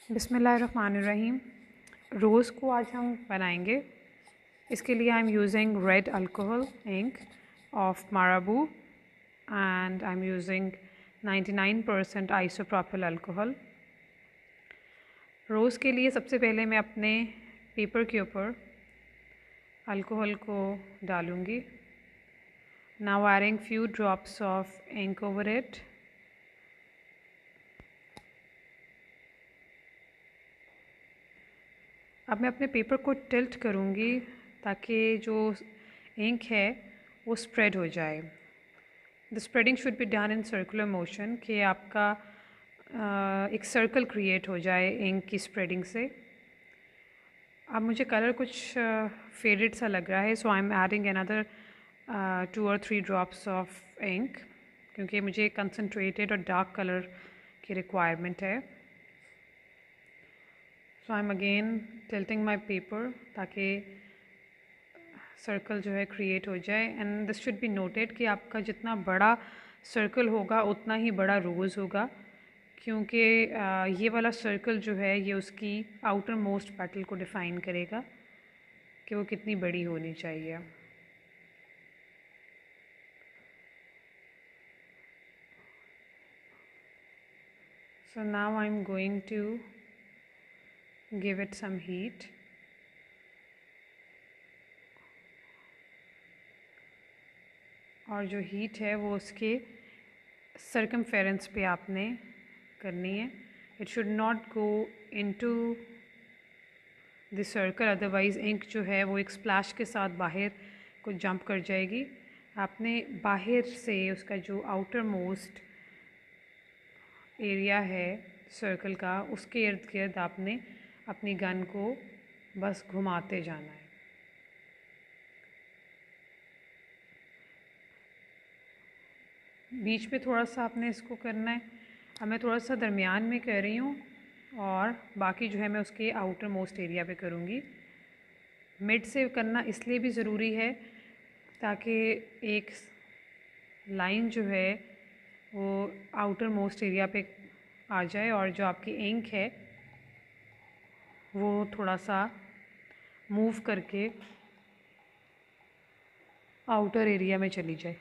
बिस्मिल्लाहिर्रहमानिर्रहीम। रोज़ को आज हम बनाएंगे। इसके लिए I am using red alcohol ink of Marabu and I am using 99% isopropyl alcohol. Rose के लिए सबसे पहले मैं अपने पेपर के ऊपर अल्कोहल को डालूँगी। Now adding few drops of ink over it. अब मैं अपने पेपर को टिल्ट करूँगी ताकि जो इंक है वो स्प्रेड हो जाए। The spreading should be done in circular motion, कि आपका एक सर्कल क्रिएट हो जाए इंक की स्प्रेडिंग से। अब मुझे कलर कुछ फेडेड सा लग रहा है, so I am adding another 2 और 3 ड्रॉप्स ऑफ इंक, क्योंकि मुझे कंसनट्रेटेड और डार्क कलर की रिक्वायरमेंट है। So I am again tilting my paper ताकि सर्कल जो है क्रिएट हो जाए। And this should be noted कि आपका जितना बड़ा सर्कल होगा उतना ही बड़ा रोज़ होगा, क्योंकि ये वाला सर्कल जो है ये उसकी आउटर मोस्ट पेटल को डिफ़ाइन करेगा कि वो कितनी बड़ी होनी चाहिए। So now I'm going to give it some heat. और जो हीट है वो उसके सर्कमफेरेंस पे आपने करनी है। It should not go into the circle, otherwise ink जो है वो एक स्प्लैश के साथ बाहर को जंप कर जाएगी। आपने बाहर से उसका जो आउटर मोस्ट एरिया है सर्कल का, उसके इर्द गिर्द आपने अपनी गन को बस घुमाते जाना है। बीच में थोड़ा सा आपने इसको करना है। अब मैं थोड़ा सा दरमियान में कर रही हूँ और बाकी जो है मैं उसके आउटर मोस्ट एरिया पे करूँगी। मिड से करना इसलिए भी ज़रूरी है ताकि एक लाइन जो है वो आउटर मोस्ट एरिया पे आ जाए और जो आपकी इंक है वो थोड़ा सा मूव करके आउटर एरिया में चली जाए।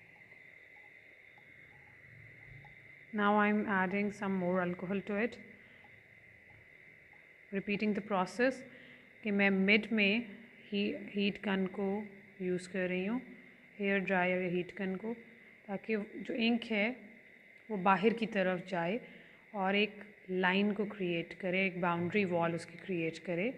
Now I'm adding some more alcohol to it, repeating the process कि मैं मिड में हीट गन को यूज़ कर रही हूँ, हेयर ड्रायर या हीट गन को, ताकि जो इंक है वो बाहर की तरफ जाए और एक लाइन को क्रिएट करे, एक बाउंड्री वॉल उसकी क्रिएट करे।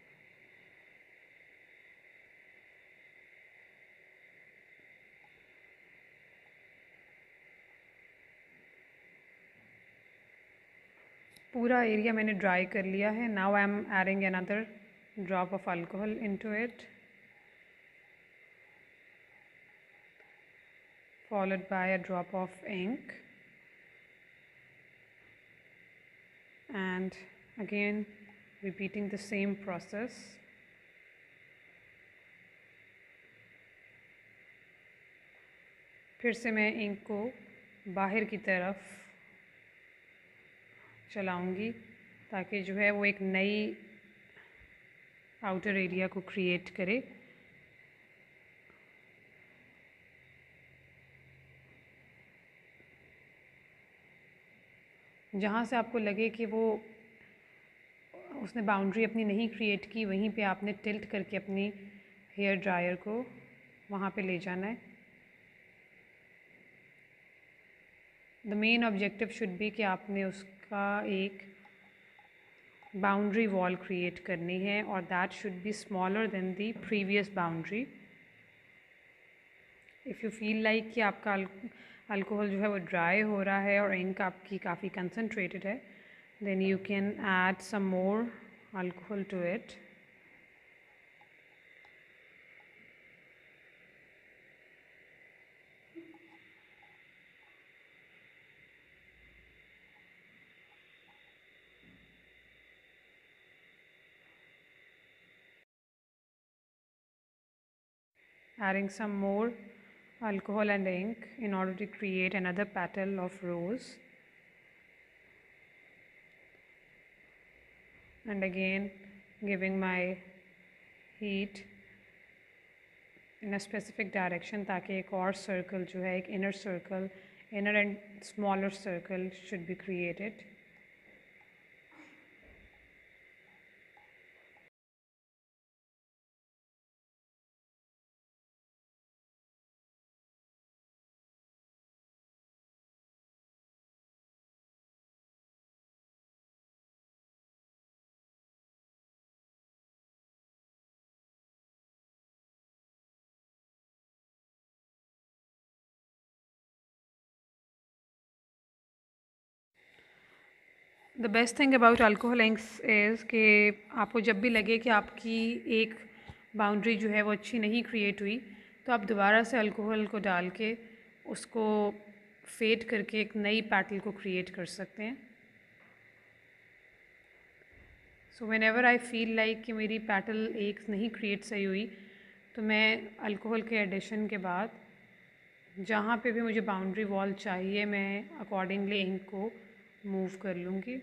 पूरा एरिया मैंने ड्राई कर लिया है। Now I am adding another drop of alcohol into it, followed by a drop of ink, and again repeating the same process. फिर से मैं इंक को बाहर की तरफ चलाऊंगी ताकि जो है वो एक नई आउटर एरिया को क्रिएट करे। जहाँ से आपको लगे कि वो उसने बाउंड्री अपनी नहीं क्रिएट की, वहीं पे आपने टिल्ट करके अपनी हेयर ड्रायर को वहाँ पे ले जाना है। The main objective should be कि आपने उसका एक बाउंड्री वॉल क्रिएट करनी है और that should be smaller than the previous boundary. If you feel like कि आपका अल्कोहल जो है वो ड्राई हो रहा है और इंक आपकी काफ़ी कंसनट्रेटेड है, then you can add some more alcohol to it. Adding some more alcohol and ink in order to create another petal of rose. and again giving my heat in a specific direction ताकि एक और circle जो है, एक inner and smaller circle should be created. The best thing about alcohol inks is कि आपको जब भी लगे कि आपकी एक बाउंड्री जो है वो अच्छी नहीं क्रिएट हुई, तो आप दोबारा से अल्कोहल को डाल के उसको फेड करके एक नई पैटल को क्रिएट कर सकते हैं. So whenever I feel like कि मेरी पैटल एक नहीं क्रिएट सही हुई, तो मैं अल्कोहल के एडिशन के बाद जहाँ पे भी मुझे बाउंड्री वॉल चाहिए, मैं अकॉर्डिंगली इंक को मूव कर लूँगी.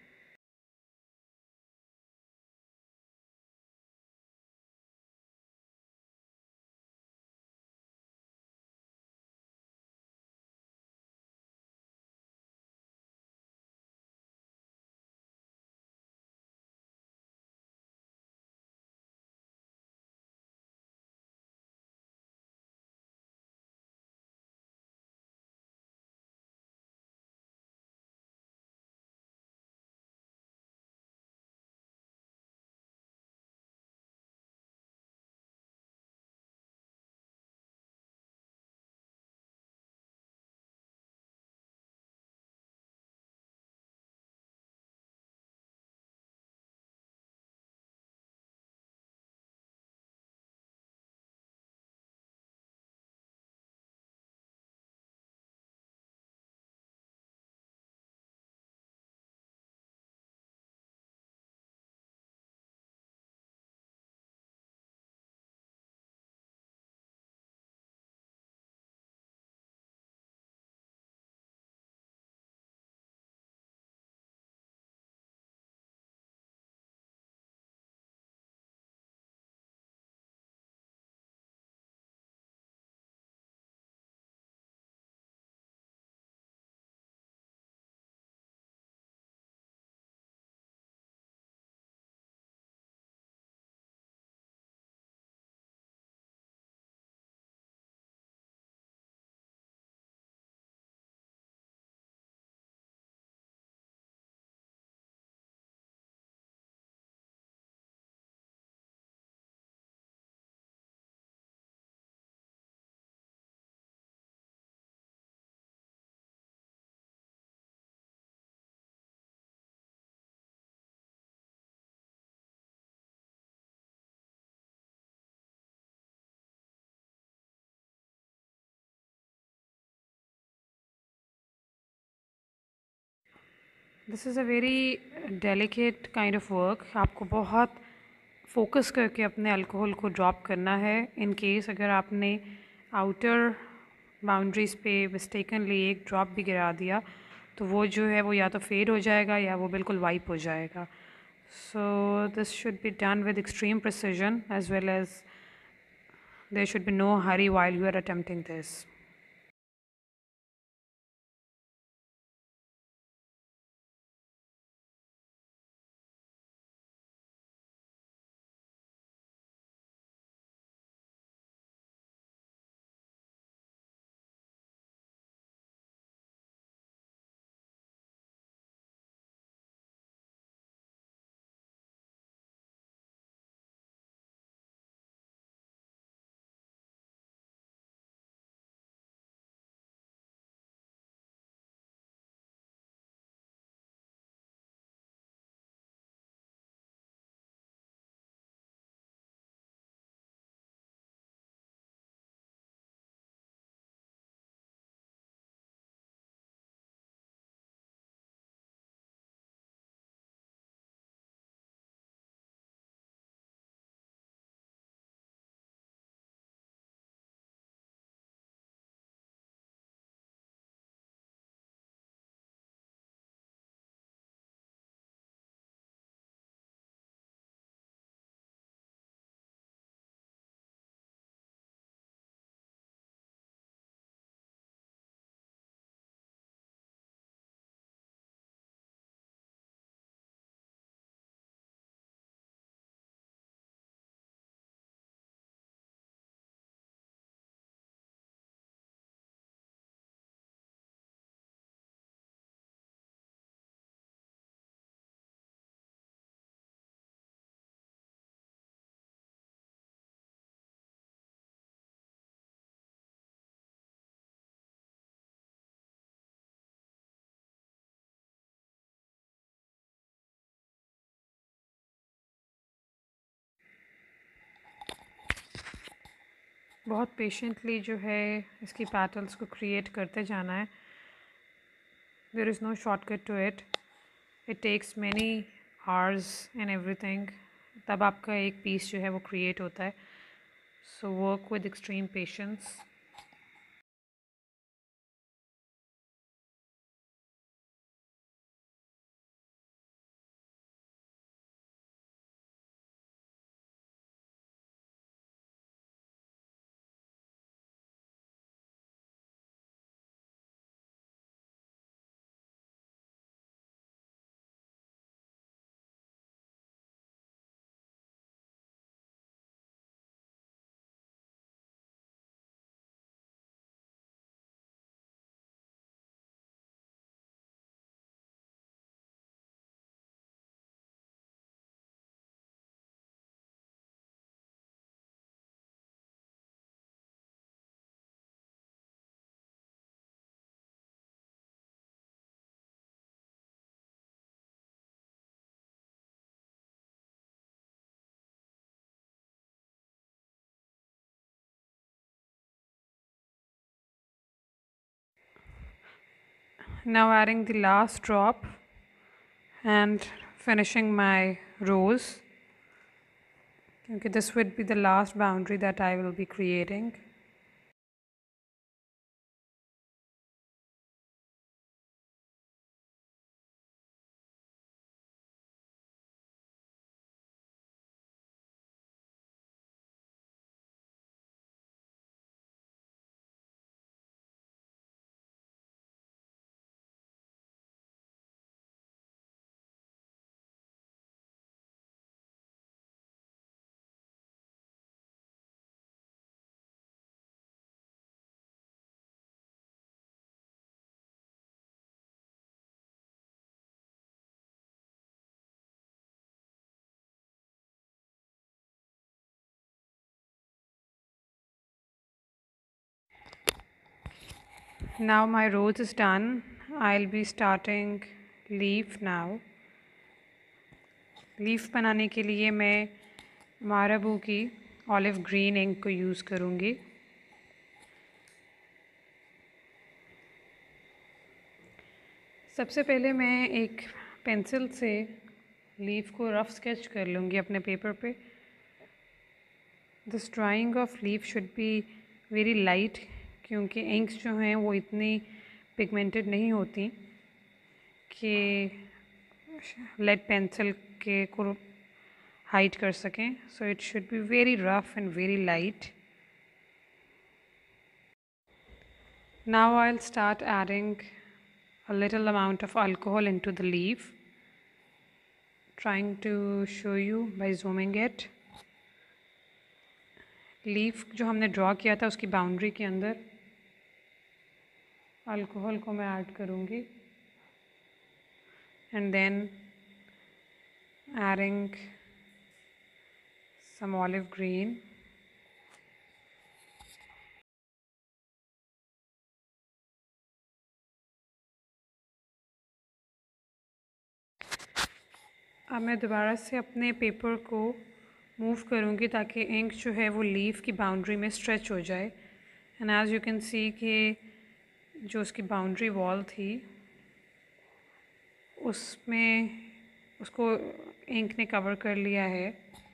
This is a very delicate kind of work. आपको बहुत फोकस करके अपने अल्कोहल को ड्रॉप करना है. इन केस अगर आपने आउटर बाउंड्रीज़ पे मिस्टेकनली एक ड्रॉप भी गिरा दिया, तो वो जो है वो या तो फेड हो जाएगा या वो बिल्कुल वाइप हो जाएगा. So this should be done with extreme precision as well as there should be no hurry while you are attempting this. बहुत पेशेंटली जो है इसकी पैटल्स को क्रिएट करते जाना है. There is no shortcut to it. It takes many hours and everything. तब आपका एक पीस जो है वो क्रिएट होता है. So work with extreme patience. Now adding the last drop and finishing my rose, क्योंकि this would be the last boundary that I will be creating. Now my rose is done. I'll be starting leaf now. Leaf बनाने के लिए मैं Marabu की olive green ink को use करूँगी. सबसे पहले मैं एक पेंसिल से लीफ को रफ स्केच कर लूँगी अपने पेपर पे. This drawing of leaf should be very light, क्योंकि इंक्स जो हैं वो इतनी पिगमेंटेड नहीं होती कि लेड पेंसिल के को हाइड कर सकें. So it should be very rough and very light. Now I will start adding a little amount of alcohol into the leaf, trying to show you by zooming it. Leaf जो हमने draw किया था उसकी boundary के अंदर alcohol को मैं add करूँगी and then adding some olive green. अब मैं दोबारा से अपने पेपर को मूव करूँगी ताकि इंक जो है वो लीफ की बाउंड्री में स्ट्रेच हो जाए. And as you can see कि जो उसकी बाउंड्री वॉल थी उसमें उसको इंक ने कवर कर लिया है.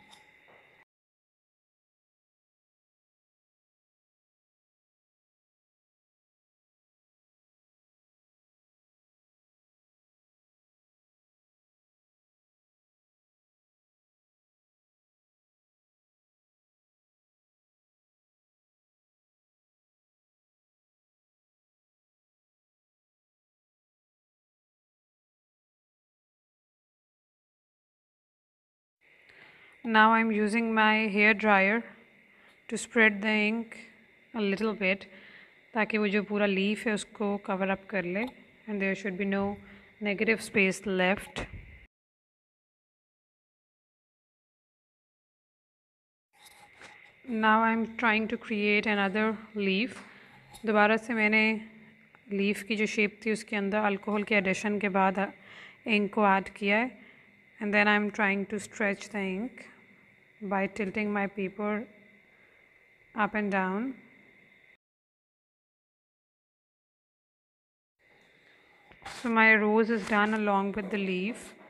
Now I'm using my hair dryer to spread the ink a little bit ताकि वो जो पूरा लीफ है उसको कवर अप कर ले. And there should be no negative space left. Now I'm trying to create another leaf. दोबारा से मैंने लीफ की जो शेप थी उसके अंदर अल्कोहल के एडिशन के बाद इंक को ऐड किया है. And then I'm trying to stretch the ink by tilting my paper up and down. So my rose is done along with the leaf.